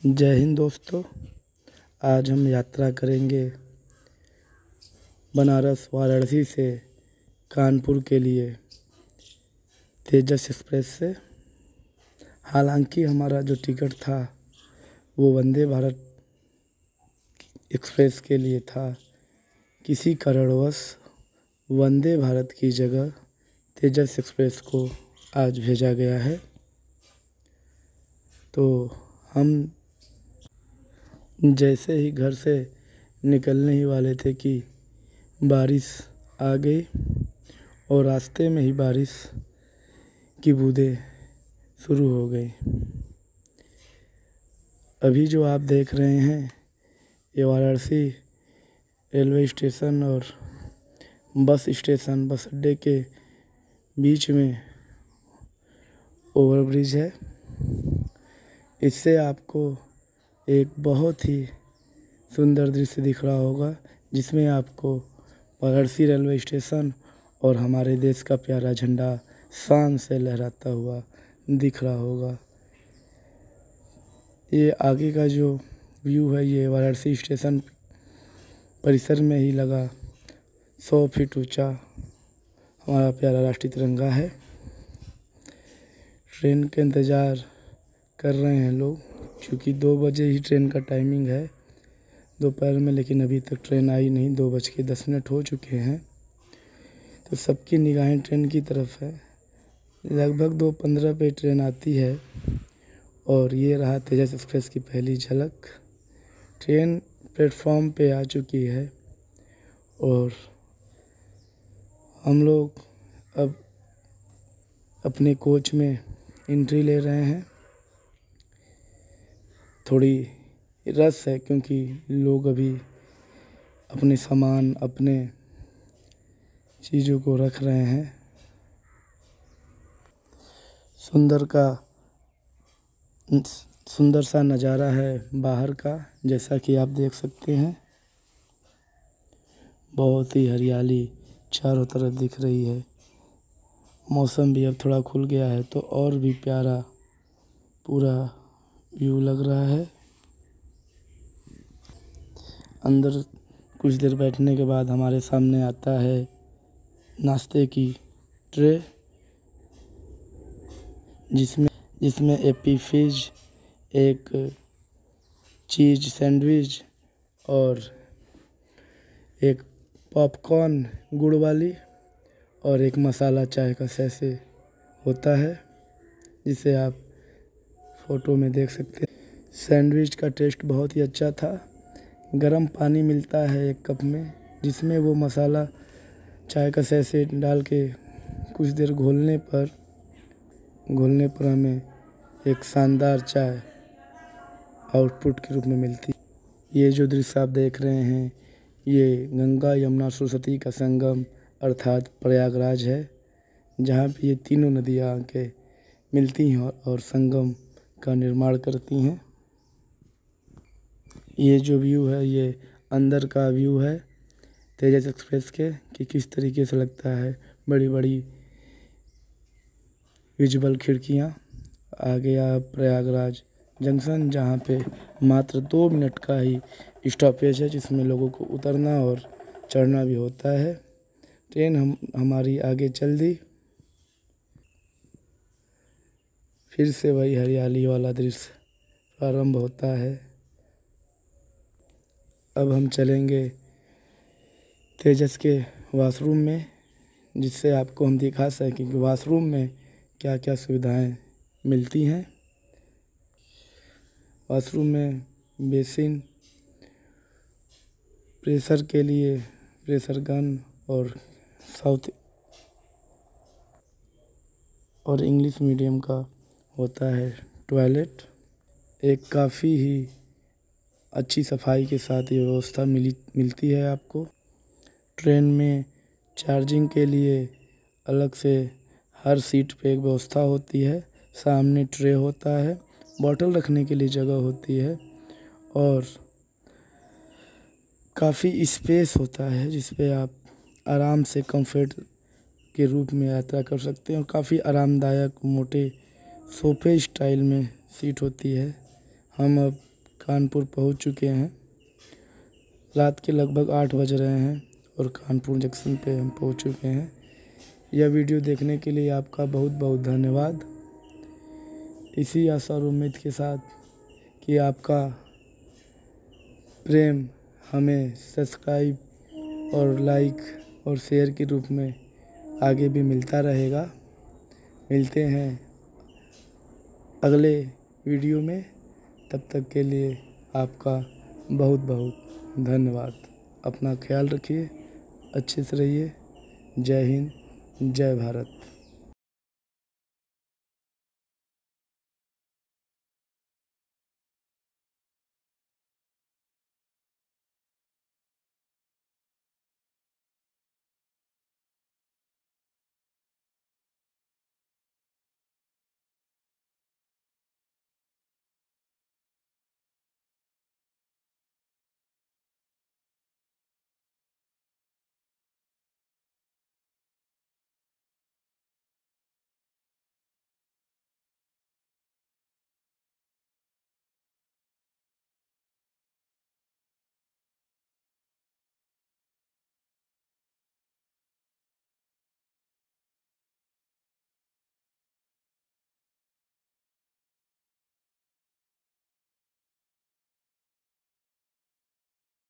जय हिंद दोस्तों। आज हम यात्रा करेंगे बनारस वाराणसी से कानपुर के लिए तेजस एक्सप्रेस से। हालांकि हमारा जो टिकट था वो वंदे भारत एक्सप्रेस के लिए था। किसी कारणवश वंदे भारत की जगह तेजस एक्सप्रेस को आज भेजा गया है। तो हम जैसे ही घर से निकलने ही वाले थे कि बारिश आ गई और रास्ते में ही बारिश की बूंदें शुरू हो गई। अभी जो आप देख रहे हैं ये वाराणसी रेलवे स्टेशन और बस स्टेशन बस अड्डे के बीच में ओवरब्रिज है। इससे आपको एक बहुत ही सुंदर दृश्य दिख रहा होगा, जिसमें आपको वाराणसी रेलवे स्टेशन और हमारे देश का प्यारा झंडा शान से लहराता हुआ दिख रहा होगा। ये आगे का जो व्यू है ये वाराणसी स्टेशन परिसर में ही लगा 100 फीट ऊंचा हमारा प्यारा राष्ट्रीय तिरंगा है। ट्रेन के इंतज़ार कर रहे हैं लोग, क्योंकि 2 बजे ही ट्रेन का टाइमिंग है दोपहर में, लेकिन अभी तक ट्रेन आई नहीं। 2:10 हो चुके हैं। तो सबकी निगाहें ट्रेन की तरफ है। लगभग 2:15 पे ट्रेन आती है और ये रहा तेजस एक्सप्रेस की पहली झलक। ट्रेन प्लेटफॉर्म पे आ चुकी है और हम लोग अब अपने कोच में एंट्री ले रहे हैं। थोड़ी रश है क्योंकि लोग अभी अपने सामान अपने चीज़ों को रख रहे हैं। सुंदर सा नज़ारा है बाहर का, जैसा कि आप देख सकते हैं। बहुत ही हरियाली चारों तरफ दिख रही है। मौसम भी अब थोड़ा खुल गया है तो और भी प्यारा पूरा व्यू लग रहा है। अंदर कुछ देर बैठने के बाद हमारे सामने आता है नाश्ते की ट्रे, जिसमें एपी फिज, एक चीज़ सैंडविच और एक पॉपकॉर्न गुड़ वाली और एक मसाला चाय का सैशे होता है, जिसे आप फ़ोटो में देख सकते हैं। सैंडविच का टेस्ट बहुत ही अच्छा था। गरम पानी मिलता है एक कप में, जिसमें वो मसाला चाय का सैशे डाल के कुछ देर घोलने पर हमें एक शानदार चाय आउटपुट के रूप में मिलती। ये जो दृश्य आप देख रहे हैं ये गंगा यमुना सरस्वती का संगम अर्थात प्रयागराज है, जहाँ पे ये तीनों नदियाँ आके मिलती हैं और संगम का निर्माण करती हैं। ये जो व्यू है ये अंदर का व्यू है तेजस एक्सप्रेस के, कि किस तरीके से लगता है। बड़ी बड़ी विजिबल खिड़कियाँ। आ गया प्रयागराज जंक्शन, जहाँ पे मात्र 2 मिनट का ही स्टॉपेज है, जिसमें लोगों को उतरना और चढ़ना भी होता है। ट्रेन हमारी आगे चल दी। फिर से वही हरियाली वाला दृश्य प्रारंभ होता है। अब हम चलेंगे तेजस के वॉशरूम में, जिससे आपको हम दिखा सकें कि वॉशरूम में क्या क्या सुविधाएं मिलती हैं। वॉशरूम में बेसिन, प्रेशर के लिए प्रेशर गन और इंग्लिश मीडियम का होता है टॉयलेट। एक काफ़ी ही अच्छी सफाई के साथ ये व्यवस्था मिलती है आपको। ट्रेन में चार्जिंग के लिए अलग से हर सीट पे एक व्यवस्था होती है। सामने ट्रे होता है, बॉटल रखने के लिए जगह होती है और काफ़ी स्पेस होता है, जिस पे आप आराम से कंफर्ट के रूप में यात्रा कर सकते हैं। और काफ़ी आरामदायक मोटे सोफे स्टाइल में सीट होती है। हम अब कानपुर पहुंच चुके हैं। रात के लगभग 8 बज रहे हैं और कानपुर जंक्शन पे हम पहुंच चुके हैं। यह वीडियो देखने के लिए आपका बहुत बहुत धन्यवाद। इसी आशा और उम्मीद के साथ कि आपका प्रेम हमें सब्सक्राइब और लाइक और शेयर के रूप में आगे भी मिलता रहेगा। मिलते हैं अगले वीडियो में, तब तक के लिए आपका बहुत बहुत धन्यवाद। अपना ख्याल रखिए, अच्छे से रहिए। जय हिंद, जय भारत।